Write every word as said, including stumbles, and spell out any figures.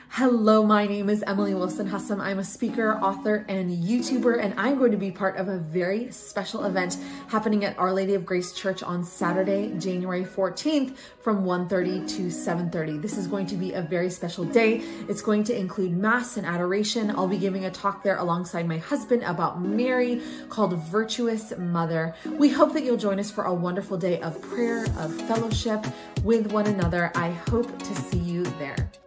Hello, my name is Emily Wilson-Hussam. I'm a speaker, author, and YouTuber, and I'm going to be part of a very special event happening at Our Lady of Grace Church on Saturday, January fourteenth from one thirty to seven thirty. This is going to be a very special day. It's going to include Mass and adoration. I'll be giving a talk there alongside my husband about Mary called Virtuous Mother. We hope that you'll join us for a wonderful day of prayer, of fellowship with one another. I hope to see you there.